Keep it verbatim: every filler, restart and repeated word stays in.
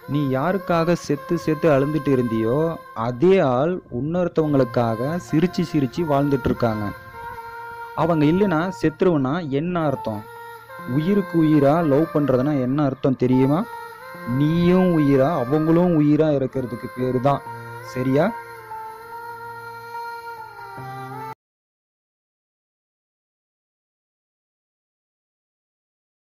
நீ யாருக்காக செத்து செத்து அழுந்துட்டு இருந்தியோ அதே ஆள் இன்னொருத்தவங்களுக்காக சிரிச்சு சிரிச்சு வாழ்ந்துட்டு இருக்காங்க. அவங்க இல்லைன்னா செத்துருவனா என்ன அர்த்தம்? உயிருக்கு உயிரா லவ் பண்றதுன்னா என்ன அர்த்தம் தெரியுமா? நீயும் உயிரா அவங்களும் உயிரா இருக்கிறதுக்கு பேரு தான். சரியா?